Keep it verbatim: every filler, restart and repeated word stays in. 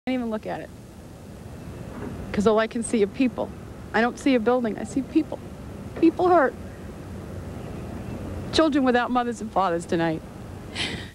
can't even look at it because all I can see are people. I don't see a building. I see people. People hurt. Children without mothers and fathers tonight.